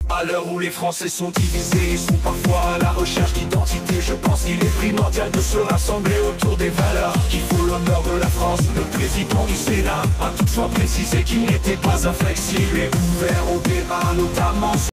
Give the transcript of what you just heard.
À l'heure où les Français sont divisés et sont parfois à la recherche d'identité, je pense qu'il est primordial de se rassembler autour des valeurs qui font l'honneur de la France. Le président du Sénat a toutefois précisé qu'il n'était pas inflexible et ouvert au débat, notamment